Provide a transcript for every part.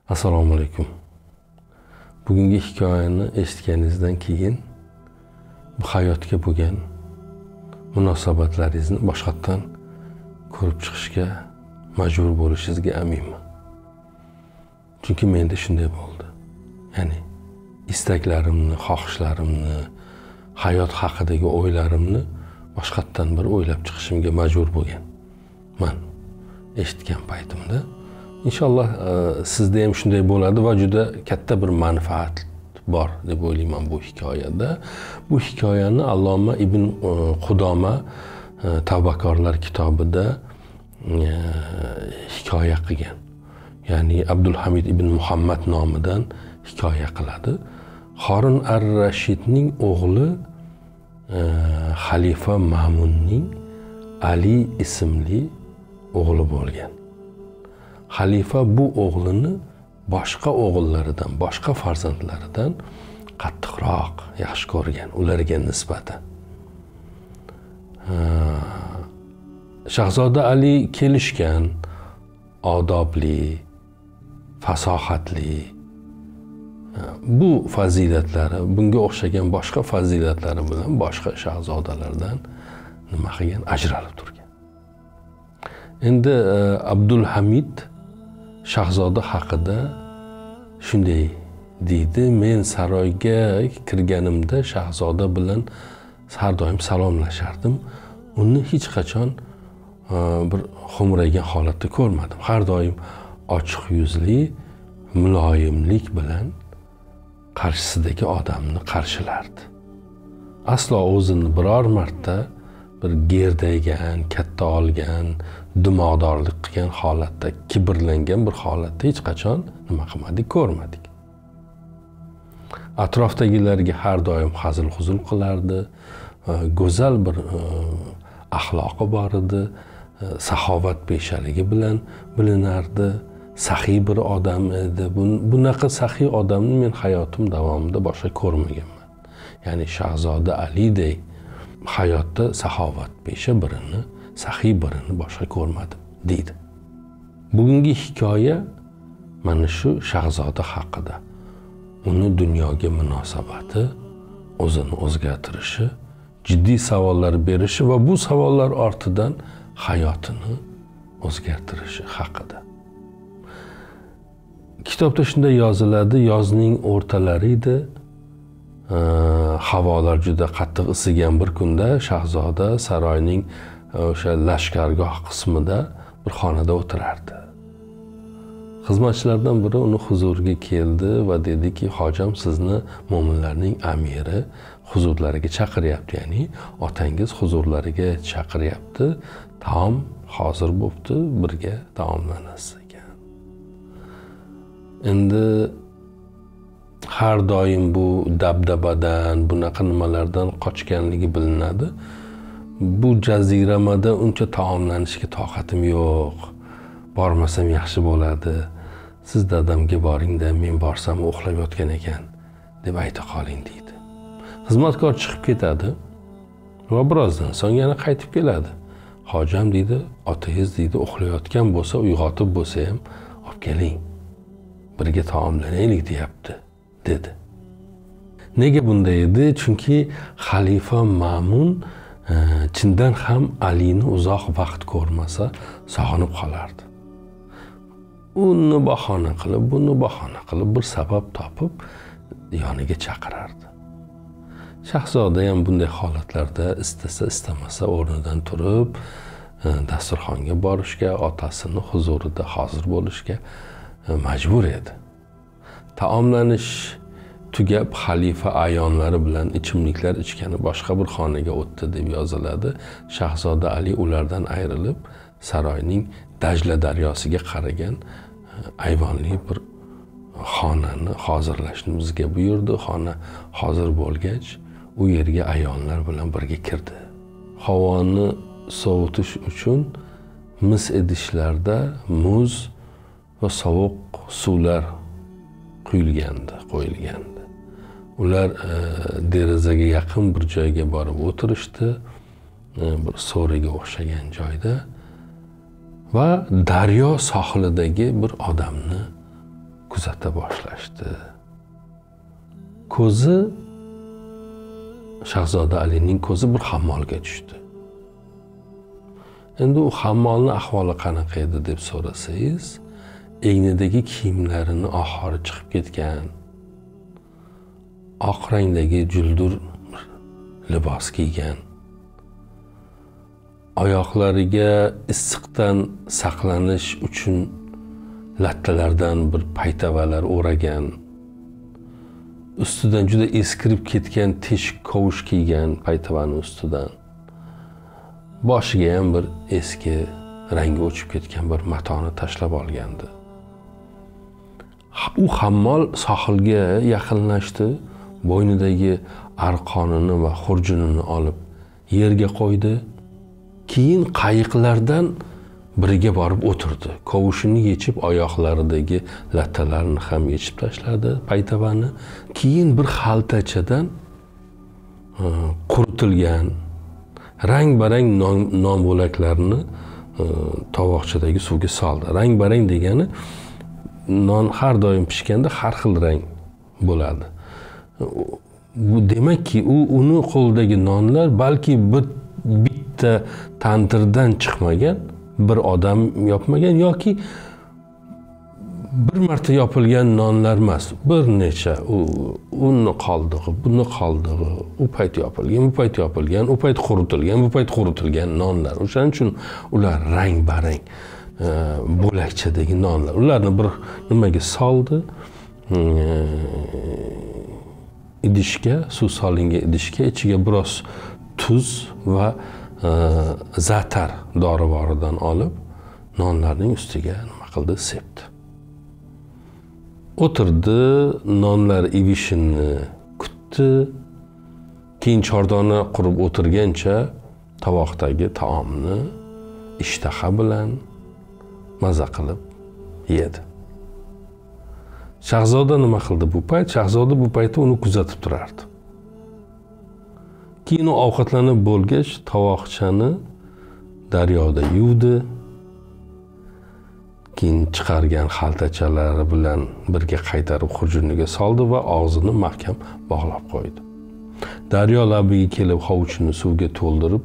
Assalomu alaykum. Bugungi hikoyani eshitganingizdan keyin bu hayotga bo'lgan munosabatlaringizni boshqatdan ko'rib chiqishga majbur bo'lishingizga aminman. Chunki menda shunday bo'ldi. Ya'ni istaklarimni, xohishlarimni, hayot haqidagi o'ylarimni boshqatdan bir o'ylab chiqishimga majbur bo'lganman eshitgan paytimda. İnşallah sizde ham shunday bo'ladi va juda katta bir manfaat bor deb o'ylayman bu hikoyada. Bu hikoyani Alloma Ibn Qudoma Tavbakorlar kitobida hikoya qilgan. Ya'ni Abdulhamid ibn Muhammad nomidan hikoya qiladi. Harun ar-Rashidning o'g'li Xalifa Ma'munning Ali ismli o'g'li bo'lgan. Xalifa bu o'g'lini boshqa o'g'illaridan, boshqa farzandlaridan qattiqroq yaxshi ko'rgan, ularga nisbatan. Shahzoda Ali kelishgan, odobli, fasohatli. Bu fazilatlari, bunga o'xshagan boshqa fazilatlari bilan boshqa shahzodalardan nima qilgan, ajralib turgan. Endi Abdulhamid Shahzoda haqida shunday deydi: men saroyga kirganimda Shahzoda bilan har doim salomlashardim. Uni hech qachon bir xo'mraygan holatda ko'rmadim. Har doim ochiq yuzli, muloyimlik bilan qarshisidagi odamni qarshilardi. Aslo o'zini biror marta bir gerdaygan, katta olgan, dimog'dorlik qilgan holatda, kibrlangan bir holatda hech qachon nima qilmadik, ko'rmadik. Atrofdagilarga har doim hazil-huzul qilardi, go'zal bir axloqi bor edi, saxovat beshaligi bilan bilinardi, saxiy bir odam edi. Bunaqa saxiy odamni men hayotim davomida boshqa ko'rmaganman. Ya'ni Shahzoda Alidek hayotda saxovat besha birini, saxiy birini boshqa ko'rmadim deydi. Bugungi hikoya mana shu Shahzoda haqida. Uni dunyoga munosabati, o'zini o'zgartirishi, jiddiy savollar berishi va bu savollar ortidan hayotini o'zgartirishi haqida. Kitobda shunday yoziladi: yozning o'rtalari edi. Havolar juda qattiq isigan bir kunda Shahzoda saroyning o'sha lashkargoh qismida bir xonada o'tirardi. Xizmatchilardan biri uni huzuriga keldi va dediki: "Hojam, sizni mo'minlarning amiri huzurlariga chaqiryapti, ya'ni otangiz huzurlariga chaqiryapti. Taom hozir bo'pti, birga taomlanasiz ekan." Endi har doim bu dabdabadan, bunaqa nimalardan qochganligi bilinadi. Bu jaziramada uncha taomlanishga toqatim yo'q. Bormasam yaxshi bo'ladi. Siz dadamga boringda, men borsam uxlab yotgan ekan deb ayta qoling deydi. Xizmatkor chiqib ketadi va birozdan so'ng yana qaytib keladi. "Hojam," deydi, "otangiz deydi uxlayotgan bo'lsa, uyg'otib bo'lsa ham olib keling. Birga taomlanaylik deyapti," dedi. Nega bunday edi? Chunki Xalifa Ma'mun chindan ham Alini uzoq vaqt ko'rmasa sog'inib qolardi. Uni bahona qilib, buni bahona qilib bir sabab topib yoniga chaqirardi. Shahzoda ham bunday holatlarda istasa istamasa o'rnidan turib dasturxonga borishga, otasini huzurida hozir bo'lishga majbur edi. Taomlanish tugab xalifa a'yonlari bilan ichimliklar ichgani boshqa bir xonaga o'tdi deb yoziladi. Shahzoda Ali ulardan ayrilib saroyning Dajla daryosiga qaragan ayvonli bir xonani hozirlashni bizga buyurdi. Xona hozir bo'lgach, u yerga a'yonlar bilan birga kirdi. Havoni sovutish uchun mis idishlarda muz va sovuq suvlar qo'yilgandi. Ular derazaga yaqin bir joyga borib o'tirishdi, bir so'riga o'xshagan joyda va daryo sohilidagi bir odamni kuzata boshlashdi. Ko'zi, Shahzoda Alining ko'zi bir hammolga tushdi. Endi u hammolning ahvoli qanaqa edi deb so'rasangiz, egnidagi kiyimlarini oxiri chiqib ketgan, oq rangdagi juldur libos kiygan, oyoqlariga issiqdan saqlanish uchun lattalardan bir paytavalar o'ragan, ustidan juda eskirib ketgan teshik kovush kiygan paytavani ustidan, boshiga ham bir eski rangi o'chib ketgan bir matoni tashlab olgandi. U hammol sohilga yaqinlashdi, bo'ynidagi arqonini va xurjunini olib yerga qo'ydi. Keyin qayiqlardan biriga borib o'tirdi. Kovushini yechib, oyoqlaridagi lattalarni ham yechib tashladi, paytavani. Keyin bir xaltachadan quritilgan rang-barang non bo'laklarini tovoqchadagi suvga soldi. Rang-barang degani non har doim pishganda har xil rang bo'ladi. Bu demakki, uni qo'lidagi nonlar balki bitta tandirdan chiqmagan, bir odam yopmagan yoki bir marta yopilgan nonlar emas. Bir necha uni qoldig'i, buni qoldig'i, u payt yopilgan, bu payt yopilgan, u payt quritilgan, bu payt quritilgan nonlar. O'shaning uchun ular rang-barang bo'lakchadagi nonlar. Ularni bir nimaga soldi? Idishga, suv solingan idishga, ichiga biroz tuz va za'tar dorivoridan olib, nonlarning ustiga nima qildi? Sepdi. O'tirdi, nonlar ivishini kutdi. Keyin chordona qurib o'tirgancha tovoqdagi taomni ishtaha bilan maza qilib yedi. Shahzoda nima qildi bu payt? Shahzoda bu paytda uni kuzatib turardi. Keyin u ovqatlanib bo'lgach, tovoqchani daryoda yuvdi. Keyin chiqargan xaltachalari bilan birga qaytarib xurjuniga soldi va og'zini mahkam bog'lab qo'ydi. Daryo labiga kelib hovuchini suvga to'ldirib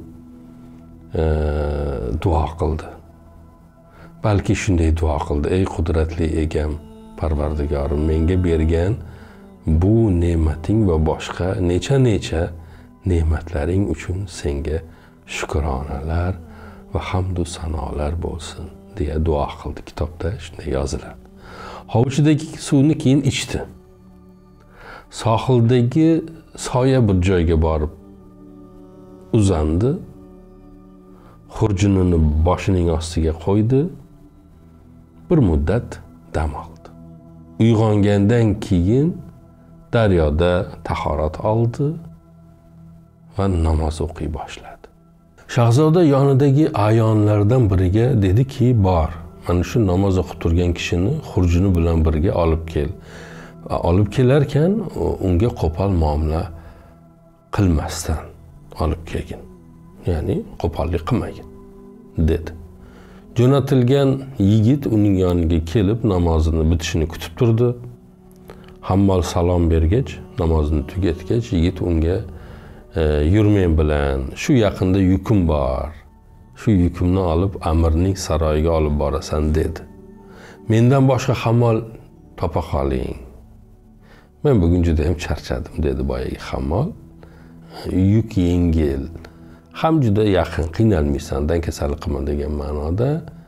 duo qildi. Balki shunday duo qildi: ey qudratli egam, Parvardigorim, menga bergan bu ne'mating va boshqa necha ne'matlaring uchun senga shukronalar va hamdu sanolar bo'lsin deya duo qildi. Kitobda shunday yoziladi. Hovuchidagi suvni keyin ichdi. Sohildagi soya bir joyga borib uzandi. Xurjunini boshining ostiga qo'ydi. Bir muddat dam oldi. Uyg'ongandan keyin daryoda tahorat oldi va namoz o'qiy boshladi. Shahzoda yonidagi ayonlardan biriga dediki, bor, mana shu namoz o'qib turgan kishini xurjuni bilan birga olib kel. Olib kelarkan, unga qo'pol muomala qilmasdan olib kelgin. Ya'ni qo'pollik qilmagin, dedi. Jo'natilgan yigit uning yoniga kelib namozini bitishini kutib turdi. Hammol salom bergach, namozini tugatgach, yigit unga yur men bilan, shu yaqinda yukim bor. Shu yukimni olib amirning saroyiga olib borasan, dedi. Mendan boshqa hammol topa qoling. Men bugun juda ham charchadim, dedi boyagi hammol. Yuk yengil, ham juda yaqin, qiynalmaysan, dankasalik qilma degan ma'noda.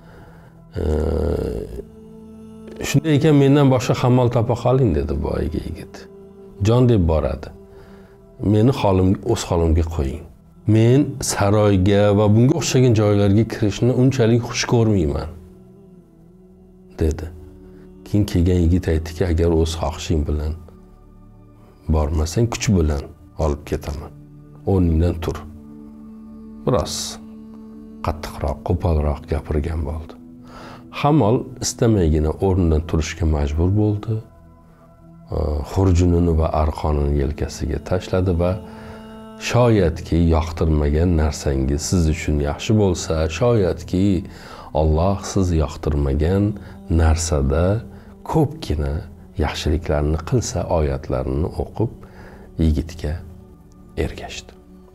Shunday ekan mendan boshqa hammol topa qoling, dedi boyagi yigit. Jon deb boradi. Meni o'z holimga qo'ying. Men saroyga va bunga o'xshagan joylarga kirishni unchalik xush ko'rmayman, dedi. Keyin kelgan yigit aytdiki, agar o'z xohishing bilan bormasang, kuch bilan olib ketaman. O'rningdan tur. Biroz qattiqroq, qo'polroq gapirgan bo'ldi. Hammol istamaygina o'rnidan turishga majbur bo'ldi. Xurjunini va arqonini yelkasiga tashladi va shoyatki yoqtirmagan narsangiz siz uchun yaxshi bo'lsa, shoyatki Alloh siz yoqtirmagan narsada ko'pgina yaxshiliklarni qilsa, oyatlarini o'qib yigitga ergashdi.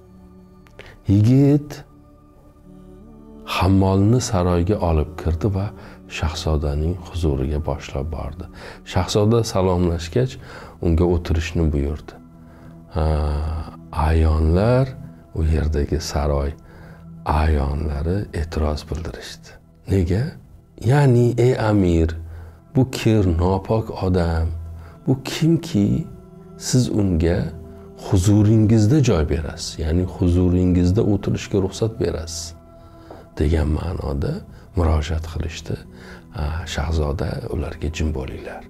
Yigit hammolni saroyga olib kirdi va shahzodaning huzuriga boshlab bordi. Shahzoda salomlashgach, unga o'tirishni buyurdi. Ayonlar, u yerdagi saroy ayonlari e'tiroz bildirishdi. Nega? Ya'ni, ey amir, bu kir, nopok odam, bu kimki siz unga huzuringizda joy berasiz, ya'ni huzuringizda o'tirishga ruxsat berasiz degan ma'noda murojaat qilishdi. Shahzoda ularga jim bo'linglar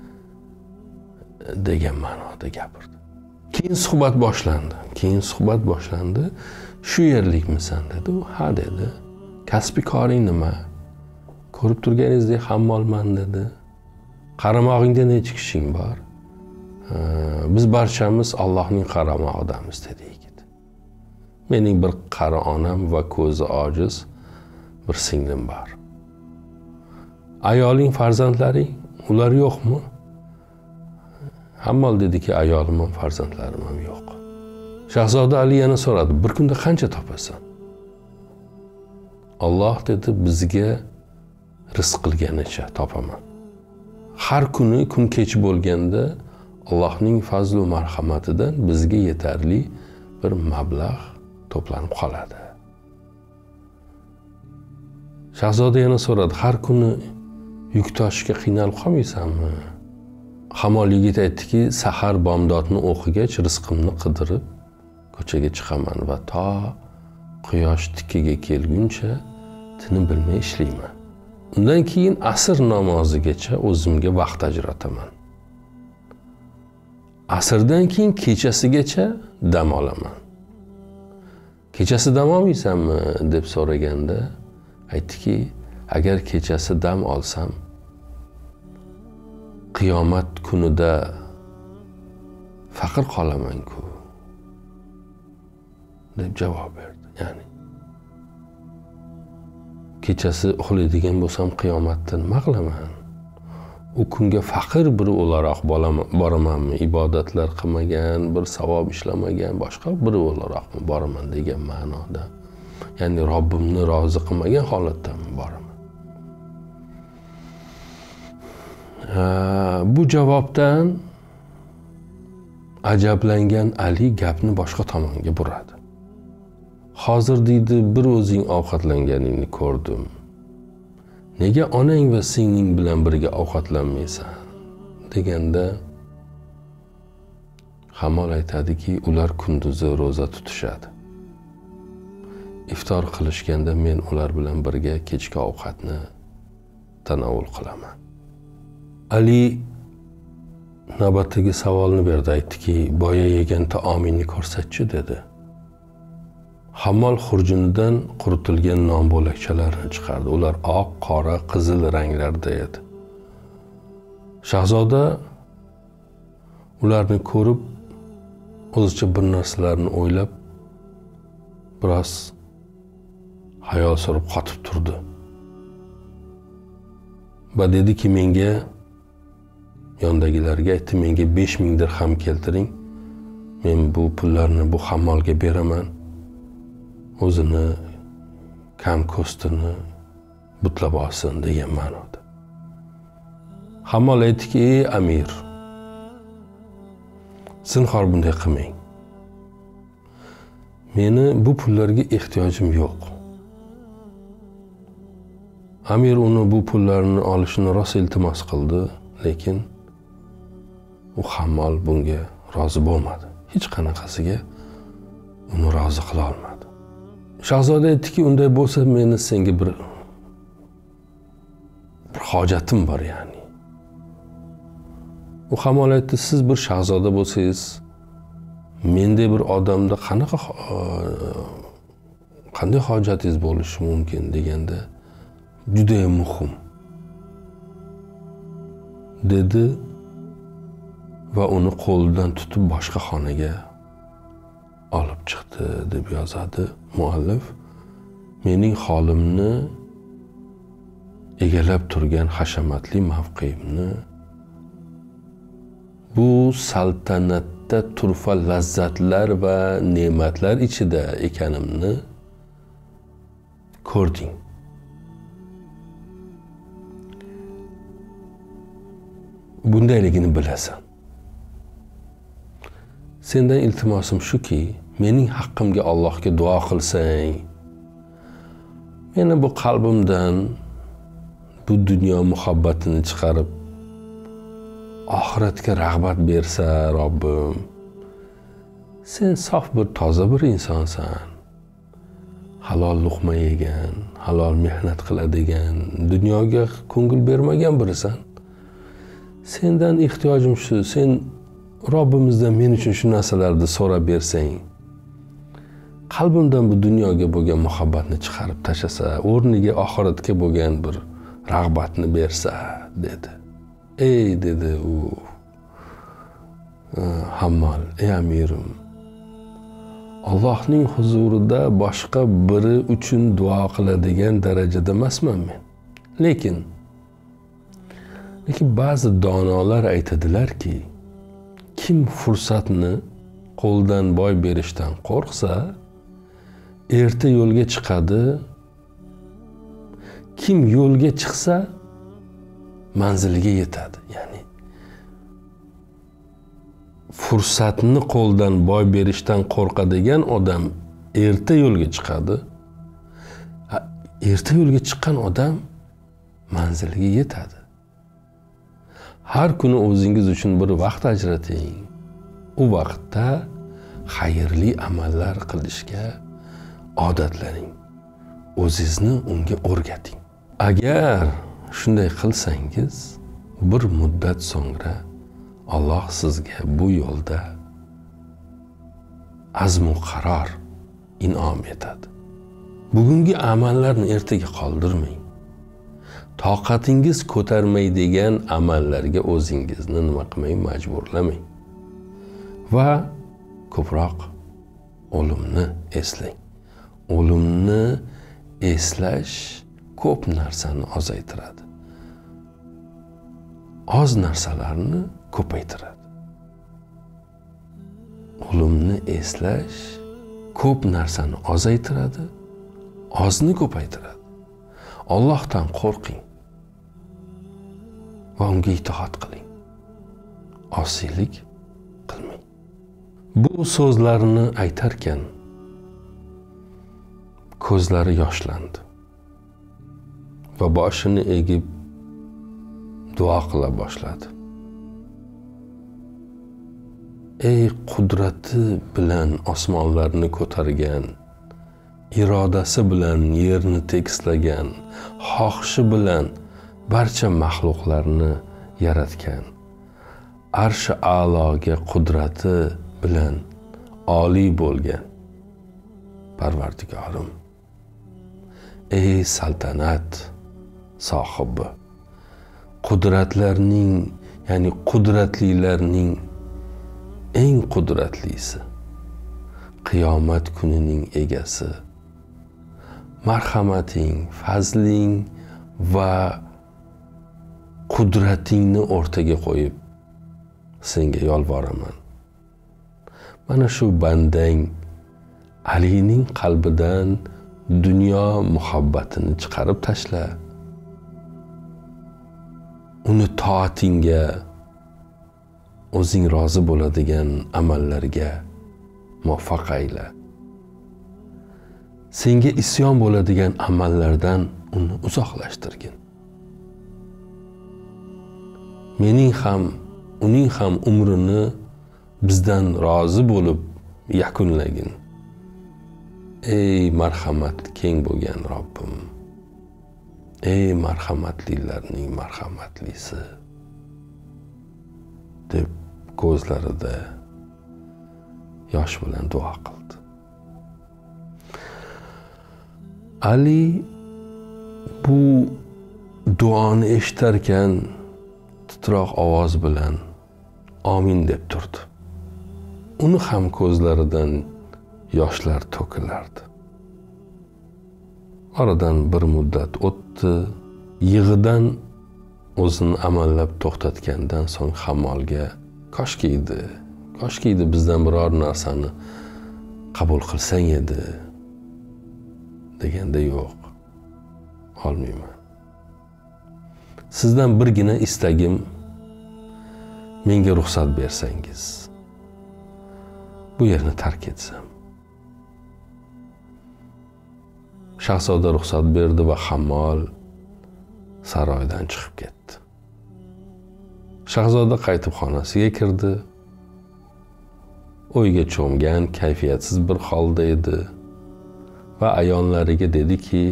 degan ma'noda gapirdi. Keyin suhbat boshlandi. Shu yerlikmisan dedi. U ha dedi. Kasbi koring nima? Ko'rib turganingizdek hammolman dedi. Qaramog'ingda necha kishing bor? Biz barchamiz Allohning qaramog'idamiz dedi yigit. Mening bir qari onam va ko'zi ojiz bir singlim bor. Ayoling, farzandlaring, ular yo'qmi? Hammol dediki, ayolim ham farzandlarim ham yo'q. Shahzoda Ali yana so'radi, bir kunda qancha topasan? Alloh dedi, bizga rizq qilganicha topaman. Har kuni kun kech bo'lganda Allohning fazl va marhamatidan bizga yetarli bir mablag' to'planib qoladi. Shahzoda yana so'radi, har kuni yuk tashishga qiynalib qolmaysanmi? Hammol yigit aytdiki, sahar bomdodni o'qigach rizqimni qidirib ko'chaga chiqaman va to quyosh tikkaga kelguncha tinim bilmay ishlayman. Undan keyin asr namozigacha o'zimga vaqt ajrataman. Asrdan keyin kechasigacha dam olaman. Kechasi dam olmaysanmi deb so'raganda aytdiki, agar kechasi dam olsam, qiyomat kunida faqir qolaman-ku deb javob berdi. Ya'ni kechasi uxlaydigan bo'lsam qiyomatda nima qilaman? U kunga faqir bir o'laroq boramanmi? Ibodatlar qilmagan, bir savob ishlamagan, boshqa bir o'laroqmi boraman degan ma'noda. Ya'ni Robbimni rozi qilmagan holatdami boraman? Bu javobdan ajablangan Ali gapni boshqa tomonga buradi. Hozir deydi, bir o'zing ovqatlanganingni ko'rdim. Nega onang va singling bilan birga ovqatlanmaysan? Deganda Hammol aytadiki, ular kunduzi roza tutishadi. Iftor qilishganda men ular bilan birga kechki ovqatni tanovul qilaman. Ali navbatdagi savolni berdi, aytdiki, boya yegan taomingni ko'rsatchi dedi. Hammol xurjunidan quritilgan non bo'lakchalarini chiqardi. Ular oq, qora, qizil ranglarda edi. Shahzoda ularni ko'rib, o'zicha bir narsalarni o'ylab, biroz hayol surib qotib turdi. Va dediki, menga, yondagilarga aytdi, menga 5000 dirham keltiring. Men bu pullarni bu hammolga beraman. O'zini kam ko'stini butlab olsin degan ma'noda. Hammol aytdiki, ey amir, zinhor bunday qilmang. Meni bu pullarga ehtiyojim yo'q. Amir uni bu pullarni olishini rosa iltimos qildi, lekin u Hammol bunga rozi bo'lmadi. Hech qanaqasiga uni rozi qila olmadi. Shahzoda aytdiki, unday bo'lsa meni senga bir hojatim bor ya'ni. U Hammol aytdi, siz bir shahzoda bo'lsangiz, mendek bir odamda qanday hojatingiz bo'lishi mumkin deganda juda ham muhim dedi va uni qo'lidan tutib boshqa xonaga olib chiqdi deb yozadi muallif. Mening holimni egallab turgan hashamatli mavqeimni bu saltanatda turfa lazzatlar va ne'matlar ichida ekanimni ko'rding. Bundayligini bilasan. Sendan iltimosim shuki, mening haqqimga Allohga duo qilsang, meni bu qalbimdan bu dunyo muhabbatini chiqarib oxiratga rag'bat bersa Robbim, sen sof bir toza bir insonsan. Halol luqma yegan, halol mehnat qiladigan, dunyoga ko'ngil bermagan birisan. Sendan ehtiyojim shu, sen Robbimizdan men uchun shu narsalarni so'rab bersang, qalbimdan bu dunyoga bo'lgan muhabbatni chiqarib tashlasa, o'rniga oxiratga bo'lgan bir rag'batni bersa dedi. Ey dedi u Hammol, ey amirim, Allohning huzurida boshqa biri uchun duo qiladigan darajada emasman men. Lekin ba'zi donolar aytadilarki, kim fursatni qo'ldan boy berishdan qo'rqsa, erta yo'lga chiqadi. Kim yo'lga chiqsa, manziliga yetadi. Ya'ni fursatni qo'ldan boy berishdan qo'rqadigan odam erta yo'lga chiqadi. Erta yo'lga chiqqan odam manziliga yetadi. Har kuni o'zingiz uchun bir vaqt ajrating. U vaqtda xayrli amallar qilishga odatlaning. O'zingizni unga o'rgating. Agar shunday qilsangiz, bir muddat so'ngra Alloh sizga bu yo'lda azmu qaror in'om etadi. Bugungi amallarni ertaga qoldirmang. Toqatingiz ko'tarmaydigan amallarga o'zingizni nima qilmang, majburlamang. Va ko'proq o'limni eslang. O'limni eslash ko'p narsani ozaytiradi. Oz narsalarni ko'paytiradi. O'limni eslash ko'p narsani ozaytiradi, ozni ko'paytiradi. Allohdan qo'rqing va unga itoat qiling. Osiylik qilmang. Bu so'zlarni aytarkan ko'zlari yoshlandi va boshini egib duo qila boshladi. Ey qudrati bilan osmonlarni ko'targan, irodasi bilan yerni tekislagan, xohishi bilan barcha maxluqlarni yaratgan, arshi a'loga qudrati bilan oliy bo'lgan Parvardigorim, ey saltanat sohibi, qudratlarning, ya'ni qudratlilarning eng qudratlisi, qiyomat kunining egasi, marhamating, fazling va qudratingni o'rtaga qo'yib senga yolvoraman. Mana shu bandang Alining qalbidan dunyo muhabbatini chiqarib tashla. Uni toatingga, o'zing rozi bo'ladigan amallarga muvaffaq ayla. Senga isyon bo'ladigan amallardan uni uzoqlashtirgin. Mening ham, uning ham umrini bizdan rozi bo'lib yakunlagin. Ey marhamat keng bo'lgan Robbim, ey marhamatlilarning marhamatlisi deb ko'zlarida yosh bilan duo qildi. Ali bu duoni eshitarkan titroq ovoz bilan amin deb turdi. Uni ham ko'zlaridan yoshlar to'kilardi. Oradan bir muddat o'tdi. Yig'idan o'zini amallab to'xtatgandan so'ng Hammolga koshki edi bizdan biror narsani qabul qilsang edi deganda yo'q, olmayman. Sizdan birgina istagim, menga ruxsat bersangiz, bu yerni tark etsam. Shahzoda ruxsat berdi va Hammol saroydan chiqib ketdi. Shahzoda qaytib xonasiga kirdi. O'yga cho'mgan, kayfiyatsiz bir holda edi va ayonlariga dediki,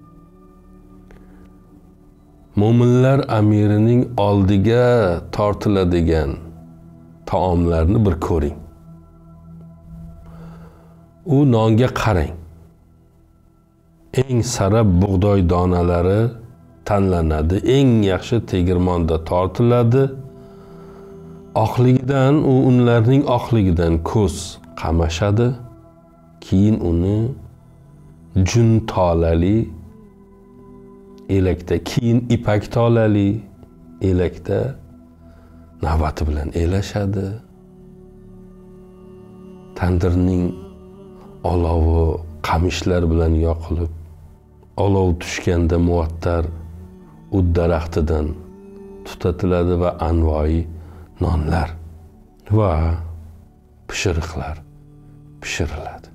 mo'minlar amirining oldiga tortiladigan taomlarni bir ko'ring. U nonga qarang. Eng sara bug'doy donalari tanlanadi, eng yaxshi tegirmonda tortiladi. Oqligidan, u unlarning oqligidan ko'z qamashadi. Keyin uni jun tolali elakda, keyin ipak tolali elakda navbati bilan elashadi. Tandirning olovi qamishlar bilan yoqilib, olov tushganda muattar ud daraxtidan tutatiladi va anvoyi nonlar va pishiriqlar pishiriladi.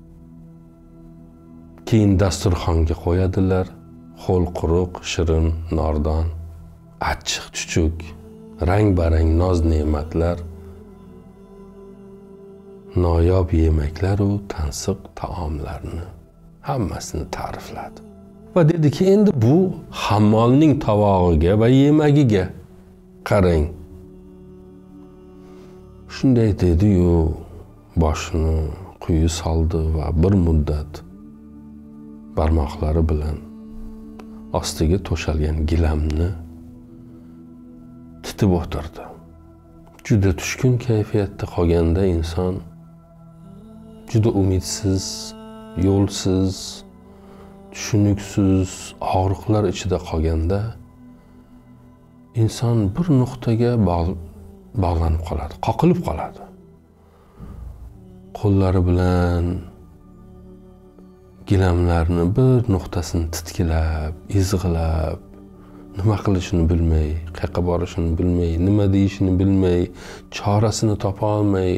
Keyin dasturxonga qo'yadilar. Ho'l quruq, shirin, nordon, achchiq, chuchuk, rang-barang noz-ne'matlar, noyob yemaklar u tansiq taomlarni hammasini ta'rifladi. Va dediki, endi bu Hammolning tovog'iga va yemagiga qarang. Shunday dedi-yu, boshini quyi soldi va bir muddat barmoqlari bilan ostiga to'shalgan gilamni titib o'tirdi. Juda tushkun kayfiyatda qolganda inson, juda umidsiz, yo'lsiz, tushuniksiz, og'riqlar ichida qolganda inson bir nuqtaga bog'lanib qoladi, qoqilib qoladi. Qo'llari bilan gilamlarni bir nuqtasini titkilab, izg'ilab, nima qilishini bilmay, qayerga borishini bilmay, nima deyishini bilmay, chorasini topa olmay,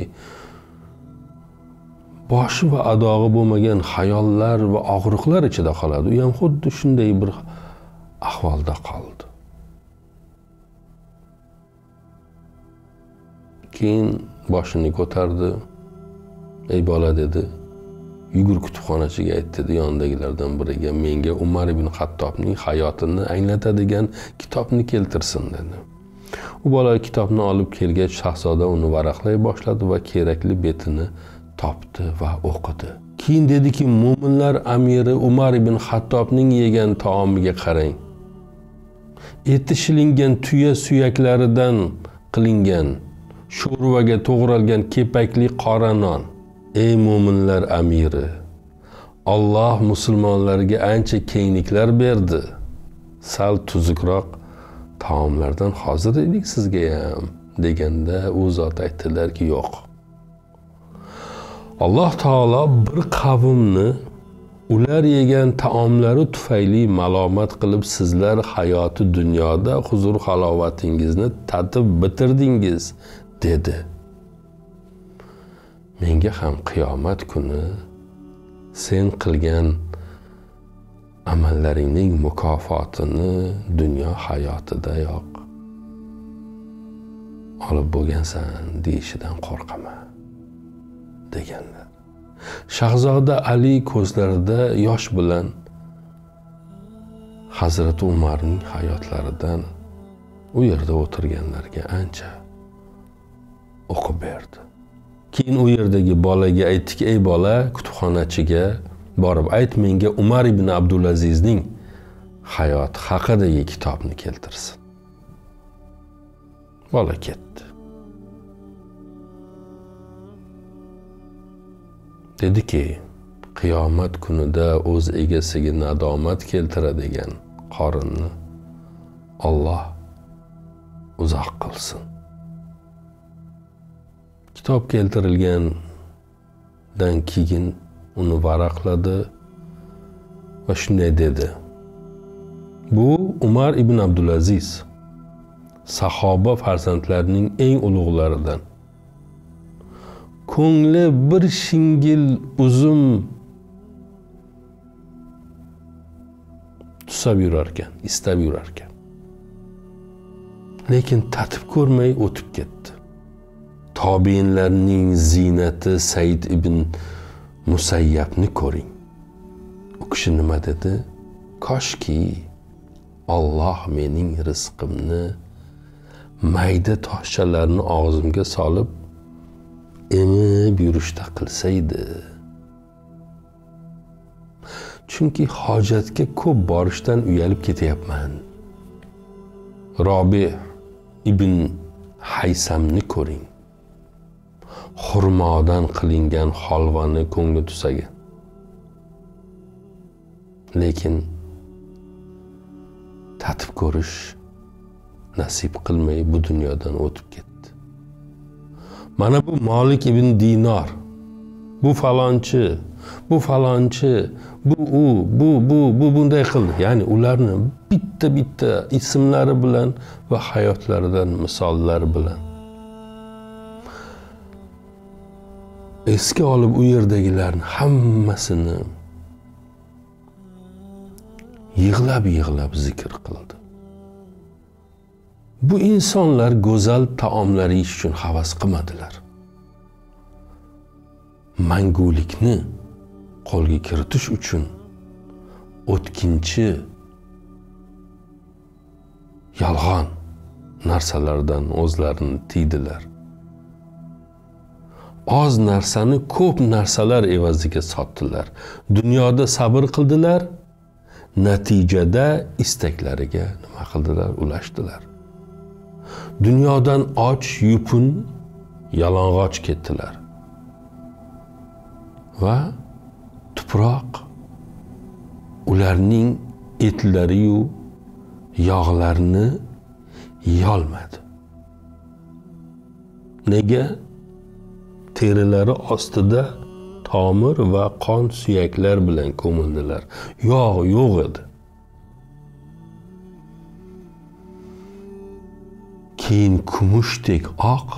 boshi va adog'i bo'lmagan xayollar va og'riqlar ichida qoladi. U ham xuddi shunday bir ahvolda qoldi. Keyin boshini ko'tardi. Ey bola dedi, yugur kutubxonachiga ayt dedi, yonidagilardan biriga, menga Umar ibn Xattobning hayotini anglatadigan kitobni keltirsin dedi. U bola kitobni olib kelgach, shahzoda uni varaqlay boshladi va kerakli betini topdi va o'qidi. Keyin dediki, mo'minlar amiri Umar ibn Xattobning yegan taomiga qarang. Eti shilingan tuya suyaklaridan qilingan sho'rvaga to'g'ralgan kepakli qora non. Ey mo'minlar amiri, Alloh musulmonlarga ancha kengliklar berdi. Sal tuzukroq taomlardan hozir edik sizga ham deganda u zot aytdilarki, yo'q. Alloh taolo bir qavmni ular yegan taomlari tufayli malomat qilib, sizlar hayoti dunyoda huzur halovatingizni tatib bitirdingiz dedi. Menga ham qiyomat kuni sen qilgan amallaringning mukofotini dunyo hayotidayoq olib bo'lgansan deyishidan qo'rqaman deganlar. Shahzoda Ali ko'zlarida yosh bilan Hazrati Umarning hayotlaridan u yerda o'tirganlarga ancha o'qib berdi. Keyin u yerdagi bolaga aytdiki, ey bola, kutubxonachiga borib ayt, menga Umar ibn Abdulazizning hayoti haqidagi kitobni keltirsin. Bola ketdi. Dediki, qiyomat kunida o'z egasiga nadomat keltiradigan qorinni Alloh uzoq qilsin. Kitob keltirilgandan keyin uni varaqladi va shunday dedi: bu Umar ibn Abdulaziz, sahoba farzandlarining eng ulug'laridan. Ko'ngli bir shingil uzum tusab yurarkan, istab yurarkan. Lekin tatib ko'rmay o'tib ketdi. Tobiinlarning ziynati Said ibn Musayyabni ko'ring. U kishi nima dedi? Koshki Alloh mening rizqimni mayda toshchalarni og'zimga solib emib yurishda qilsaydi. Chunki hojatga ko'p borishdan uyalib ketyapman. Robi ibn Haysamni ko'ring. Xurmodan qilingan holvani ko'ngli tusagan. Lekin tatib ko'rish nasib qilmay bu dunyodan o'tib ketdi. Mana bu Malik ibn Dinar, bu falonchi, bu falonchi, bu bunday qildi. Ya'ni ularni bitta ismlari bilan va hayotlaridan misollar bilan esga olib u yerdagilarni hammasini yig'lab zikr qildi. Bu insonlar go'zal taomlar yeyish uchun havas qilmadilar. Mangulikni qo'lga kiritish uchun o'tkinchi yolg'on narsalardan o'zlarini tiydilar. Oz narsani ko'p narsalar evaziga sotdilar. Dunyoda sabr qildilar, natijada istaklariga nima qildilar? Ulashdilar. Dunyodan och, yupun, yalang'och ketdilar. Va tuproq ularning etlari-yu yog'larini yeyolmadi. Nega? Terilari ostida tomir va qon suyaklar bilan ko'mildilar. Yog' yo'q edi. Keyin kumushdek oq,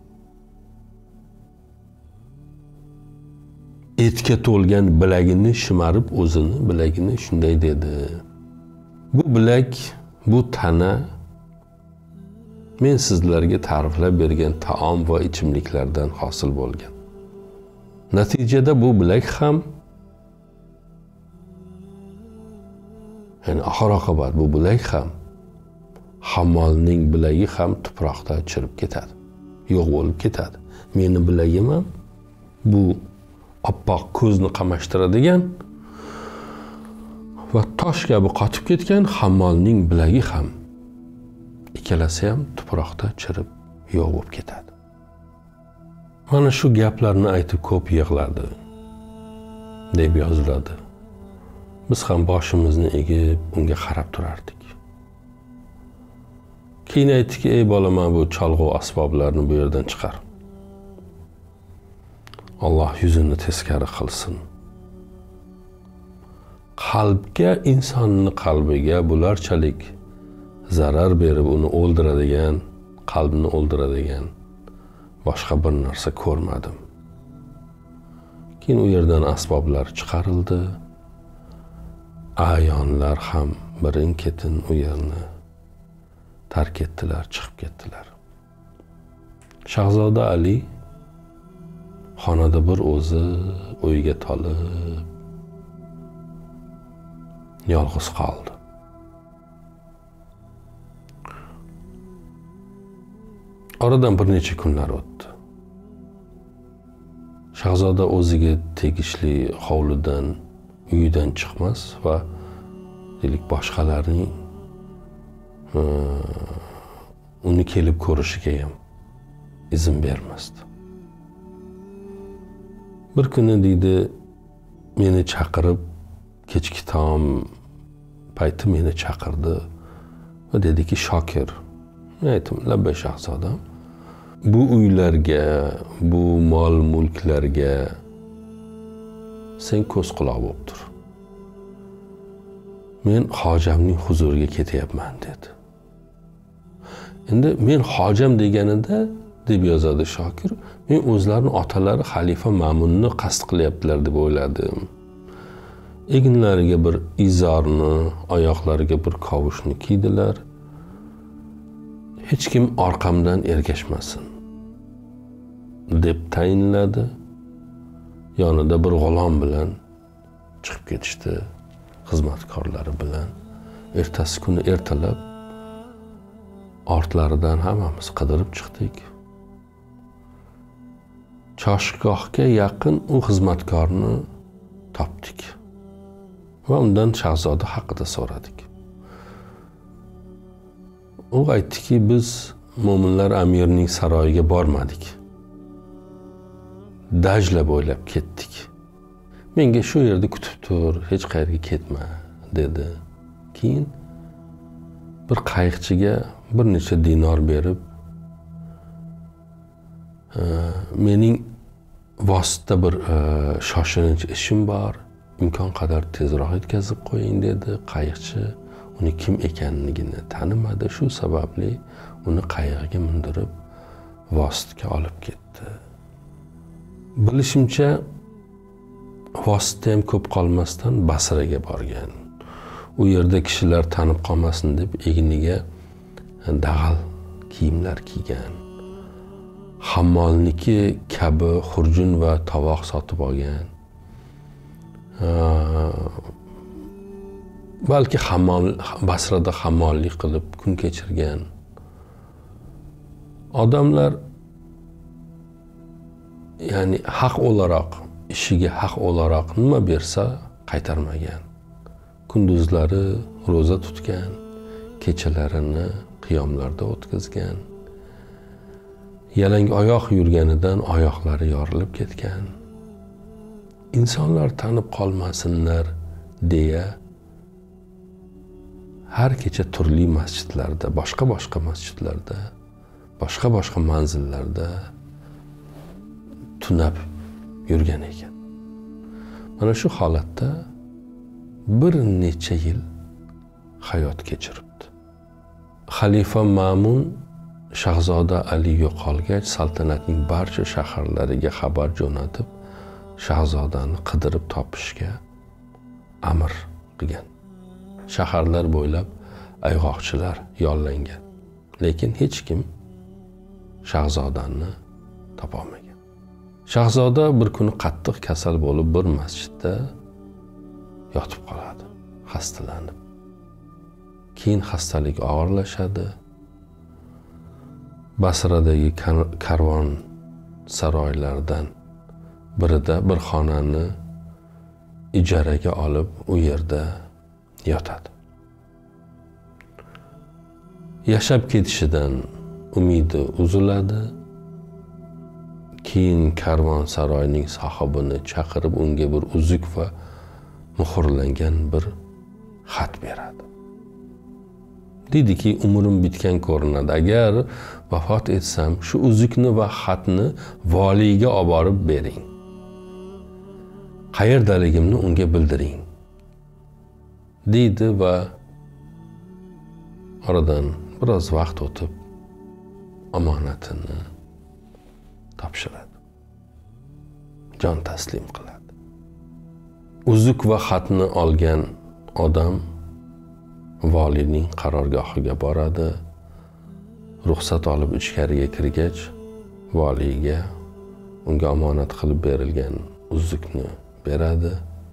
etga to'lgan bilagini shimarib o'zini bilagini shunday dedi: bu bilak, bu tana men sizlarga ta'riflab bergan taom va ichimliklardan hosil bo'lgan. Natijada bu bilak ham, ya'ni oxir-oqibat bu bilak ham, hammolning bilagi ham tuproqda chirib ketadi, yo'q bo'lib ketadi. Meni bilagim ham bu oppoq ko'zni qamashtiradigan va tosh kabi qotib ketgan hammolning bilagi ham, ikkalasi ham tuproqda chirib yo'q bo'lib ketadi. Mana shu gaplarni aytib ko'p yig'ladi deb yoziladi. Biz ham boshimizni egib unga qarab turardik. Keyin aytdiki: ey bolaman, bu cholg'u asboblarni bu yerdan chiqar. Alloh yuzini teskari qilsin. Qalbga, insonni qalbiga bularchalik zarar berib uni o'ldiradigan, qalbni o'ldiradigan boshqa bir narsa ko'rmadim. Keyin u yerdan asboblar chiqarildi. Ayonlar ham birin-ketin u yerni tark etdilar, chiqib ketdilar. Shahzoda Ali xonada bir o'zi o'yga tolib yolg'iz qoldi. Oradan bir necha kunlar o'tdi. Shahzoda o'ziga tegishli hovlidan, uyidan chiqmas va boshqalarning uni kelib ko'rishiga ham izn bermasdi. Bir kuni deydi, meni chaqirib, kechki taom payti meni chaqirdi va dediki: Shokir. Men aytdim: labbay shahzodam. bu uylarga, bu mol mulklarga sen ko'z quloq bo'lib tur. Men hojamning huzuriga ketyapman dedi. Endi men hojam deganida deb yozadi Shokir, men o'zlarining otalari xalifa Ma'munni qasd qilyaptilar deb o'yladim. Eginlariga bir izorni, oyoqlariga bir kavushni kiydilar. Hech kim orqamdan ergashmasin deb tayinladi. Yonida bir g'ulom bilan chiqib ketishdi, xizmatkorlari bilan. Ertasi kuni ertalab ortlaridan hammamiz qidirib chiqdik. Choshgohga yaqin u xizmatkorni topdik va undan shahzoda haqida so'radik. U aytdiki, biz mo'minlar amirining saroyiga bormadik. Dajla bo'ylab ketdik. Menga shu yerda kutib tur, hech qayerga ketma dedi. Keyin bir qayiqchiga bir necha dinor berib, mening vosita bir shoshilinch ishim bor, imkon qadar tezroq yetkazib qo'ying dedi. Qayiqchi uni kim ekanligini tanimadi, shu sababli uni qayiqiga mindirib vositga olib ketdi. Bilishimcha vosita ham ko'p qolmasdan Basraga borgan. U yerda kishilar tanib qolmasin deb egniga dag'al kiyimlar kiygan. Hammolniki kabi xurjun va tovoq sotib olgan. Balki Basrada hammollik qilib kun kechirgan. Odamlar ya'ni haq o'laroq, ishiga haq o'laroq nima bersa qaytarmagan. Kunduzlari ro'za tutgan, kechalarini qiyomlarda o'tkazgan. Yalang oyoq yurganidan oyoqlari yorilib ketgan. İnsanlar tanib qolmasinlar deya har kecha turli masjidlarda, boshqa masjidlarda, boshqa manzillarda tunab yurgan ekan. Mana shu holatda bir necha yil hayot kechiribdi. Xalifa Ma'mun Shahzoda Ali yo'qolgach, saltanatning barcha shaharlariga xabar jo'natib, Shahzodani qidirib topishga amr qilgan. Shaharlar bo'ylab ayg'oqchilar yollangan, lekin hech kim Shahzodani topolmagan. Shahzoda bir kuni qattiq kasal bo'lib bir masjidda yotib qoladi, xastalanib. Keyin xastalik og'irlashadi. Basradagi karvon saroylardan birida bir xonani ijaraga olib, u yerda yotadi. Yashab ketishidan umidi uziladi. Keyin karvon saroyning sohibini chaqirib, unga bir uzuk va muhrlangan bir xat beradi. Dediki, umrim bitgan ko'rinadi. Agar vafot etsam, shu uzukni va xatni valiyga olib borib bering. Qayerdaligimni unga bildiring. Deydi va oradan biroz vaqt o'tib omonatini topshiradi. Jon taslim qiladi. Uzuk va xatni olgan odam valiyning qarorgohiga boradi. Ruxsat olib ichkariga kirgach, valiyga unga omonat qilib berilgan uzukni beradi.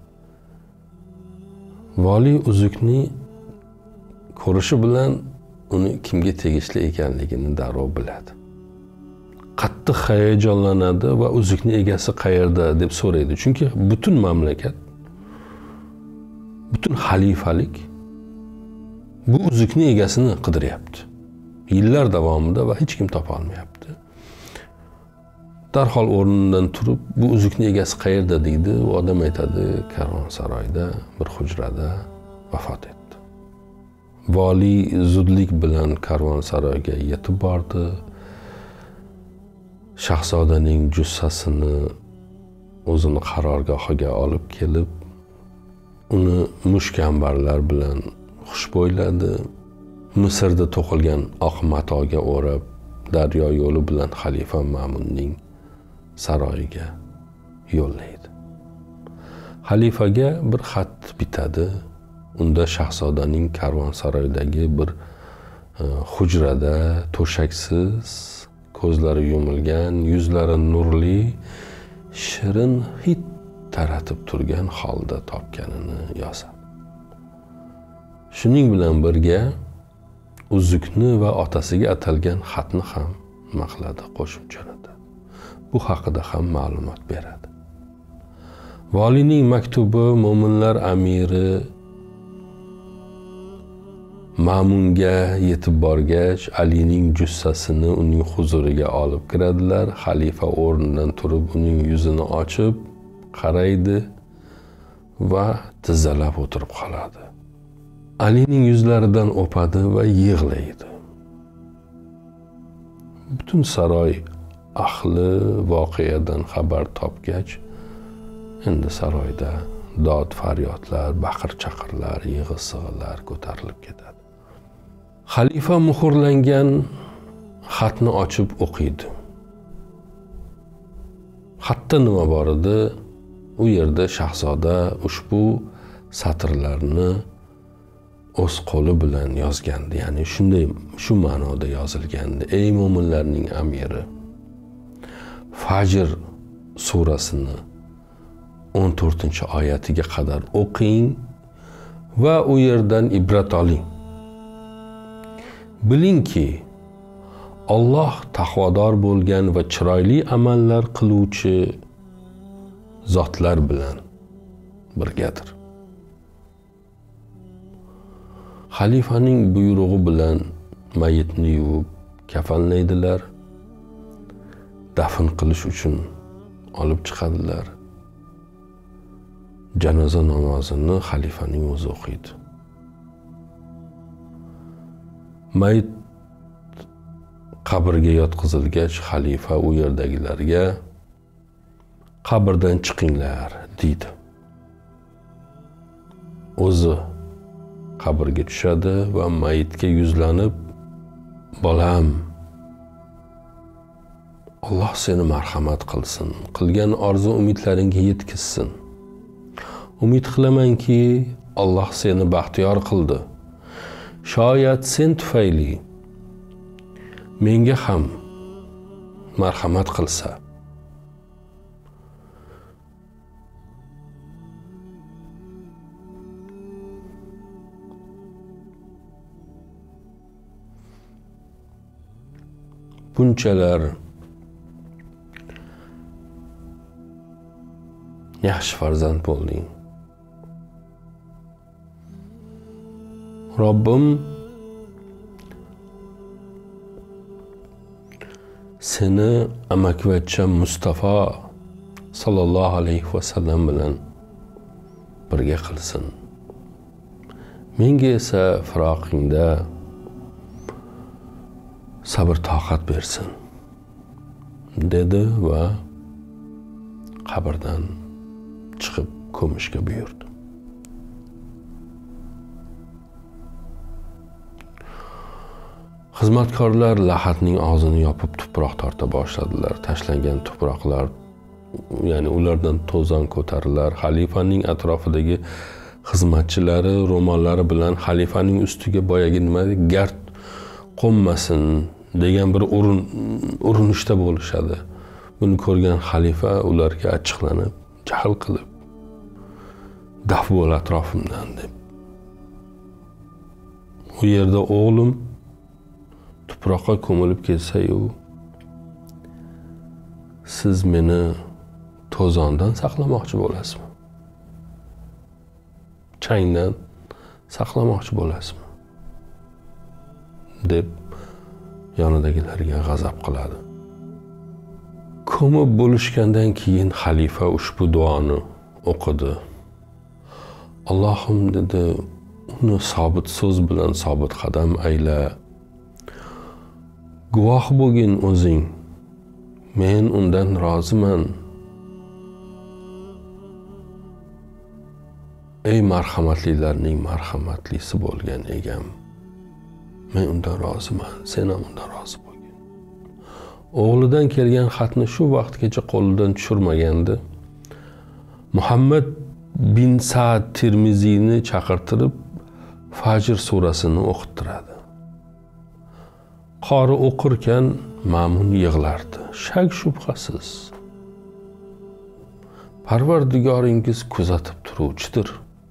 Valiy uzukni ko'rishi bilan uni kimga tegishli ekanligini darrov biladi. Qattiq hayajonlanadi va uzukni egasi qayerda deb so'raydi. Chunki butun mamlakat, butun xalifalik bu uzukni egasini qidiryapti. Yillar davomida va hech kim topa olmayapti. Darhol o'rnidan turib, bu uzukni egasi qayerda deydi. U odam aytadi, karvonsaroyda bir hujrada vafot etdi. Valiy zudlik bilan karvonsaroyga yetib bordi. shahzodaning jussasini o'zini qarorgohiga olib kelib, uni mushkambarlar bilan xushbo'yladi. Misrda to'qilgan oq matoga o'rab, daryo yo'li bilan xalifa Ma'munning saroyiga yo'llaydi. Xalifaga bir xat bitadi. Unda shahzodaning karvonsaroydagi bir hujrada to'shaksiz, ko'zlari yumilgan, yuzlari nurli, shirin hid taratib turgan holda topganini yozadi. Shuning bilan birga uzukni va otasiga atalgan xatni ham nima qiladi, qo'shimchaladi. Bu haqida ham ma'lumot beradi. Valining maktubi mo'minlar amiri Ma'munga yetib borgach, Alining jussasini uning huzuriga olib kiradilar. Xalifa o'rnidan turib uning yuzini ochib qaraydi va tizzalab o'tirib qoladi. Alining yuzlaridan o'padi va yig'laydi. Butun saroy ahli voqeadan xabar topgach, endi saroyda dod faryodlar, baqir-chaqirlar, yig'i-sig'lar ko'tarilib ketadi. Xalifa muhrlangan xatni ochib o'qiydi. Xatda nima bor edi? U yerda shahzoda ushbu satrlarni o'z qo'li bilan yozgandi. Ya'ni shu ma'noda yozilgandi. Ey mo'minlarning amiri, Fajr surasini 14-oyatiga qadar o'qing va u yerdan ibrat oling. Bilingki, Alloh taqvodor bo'lgan va chiroyli amallar qiluvchi zotlar bilan birgadir. Xalifaning buyrug'i bilan mayitni yuvib kafanlaydilar, dafn qilish uchun olib chiqadilar. Janoza namozini xalifaning o'zi o'qiydi. Mayit qabrga yotqizilgach, xalifa u yerdagilarga qabrdan chiqinglar deydi. O'zi qabrga tushadi va mayitga yuzlanib, bolam, Alloh seni marhamat qilsin, qilgan orzu umidlaringga yetkazsin. Umid qilamanki, Alloh seni baxtiyor qildi. Shoyat sen tufayli menga ham marhamat qilsa. Bunchalar yaxshi farzand bo'lding. Robbim seni amakivachcham Mustafa sallallohu alayhi vasallam bilan birga qilsin. Menga esa firoqingda sabr toqat bersin, dedi va qabrdan chiqib ko'mishga buyurdi. Xizmatkorlar lahatning og'zini yopib tuproq torta boshladilar. Tashlangan tuproqlar, ya'ni ulardan to'zon ko'tarilar. Xalifaning atrofidagi xizmatchilari ro'mollari bilan xalifaning ustiga boyagi nima gard qo'nmasin degan bir urinishda bo'lishadi. Buni ko'rgan xalifa ularga achchiqlanib, jahl qilib, daf bo'l atrofimdan deb. U yerda o'g'lim tuproqqa ko'milib ketsa-yu, siz meni to'zondan saqlamoqchi bo'lasizmi? Changdan saqlamoqchi bo'lasizmi? deb yonidagilarga g'azab qiladi. Ko'mib bo'lishgandan keyin xalifa ushbu duoni o'qidi. Allohim, dedi, uni sobit so'z bilan sobit qadam ayla. Guvoh bo'lgin o'zing, Men undan roziman. Ey marhamatlilarning marhamatlisi bo'lgan egam, men undan roziman, sen ham undan rozi bo'lgin. O'g'lidan kelgan xatni shu vaqtgacha qo'lidan tushirmagandi. Muhammad bin Sa'd Tirmiziyni chaqirtirib Fajr surasini o'qittiradi. Qori o'qirkan Ma'mun yig'lardi. Shak shubhasiz. Parvardigoringiz kuzatib turuvchidir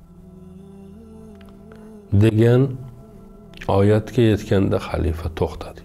degan oyatga yetganda xalifa to'xtadi.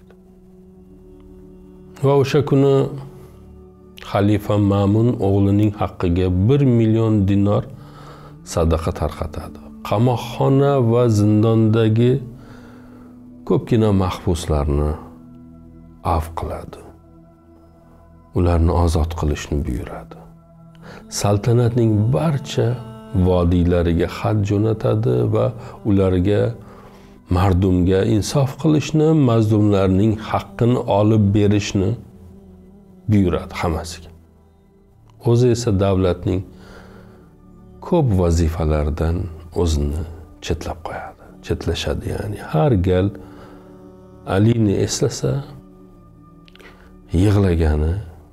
Va o'sha kuni xalifa Ma'mun o'g'lining haqqiga 1 million dinor sadaqa tarqatadi. Qamoqxona va zindondagi ko'pgina mahbuslarni afv qiladi. Ularni ozod qilishni buyuradi. Saltanatning barcha vodiylariga xat jo'natadi va ularga mardumga insof qilishni, mazlumlarning haqqini olib berishni buyuradi hammasiga. O'zi esa davlatning ko'p vazifalaridan o'zini chetlab qo'yadi. Chetlashadi, ya'ni har gal Alini eslasa yig'lagani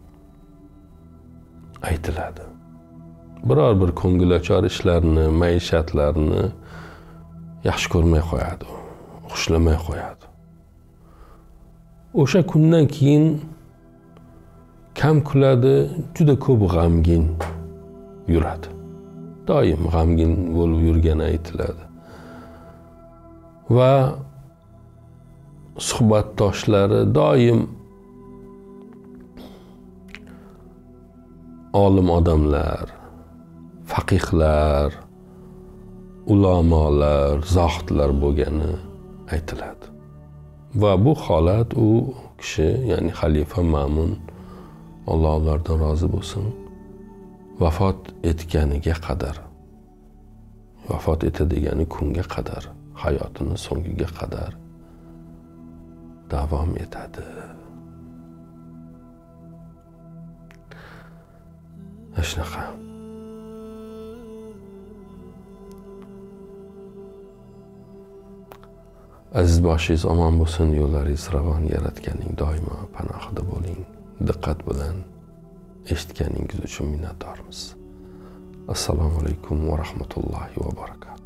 aytiladi. Biror bir ko'ngilochar ishlarni, maishatlarni yaxshi ko'rmay qo'yadi, xushlamay qo'yadi. O'sha kundan keyin kam kuladi, juda ko'p g'amgin yuradi. Doim g'amgin bo'lib yurgani aytiladi. Va suhbatdoshlari doim olim odamlar, faqihlar, ulamolar, zohidlar bo'lgani aytiladi. Va bu holat u kishi, ya'ni xalifa Ma'mun, Alloh ulardan rozi bo'lsin, vafot etganiga qadar, vafot etadigan kunga qadar, hayotini so'ngiga qadar davom etadi. Shunaqa. Aziz boshingiz omon bo'lsin, yo'llaringiz ravon, Yaratganning doimo panohida bo'ling. Diqqat bilan eshitganingiz uchun minnatdormiz. Assalomu alaykum va rahmatullohi va barakatuh.